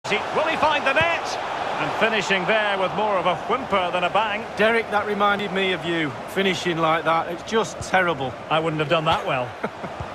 Will he find the net? And finishing there with more of a whimper than a bang. Derek, that reminded me of you, finishing like that. It's just terrible. I wouldn't have done that well.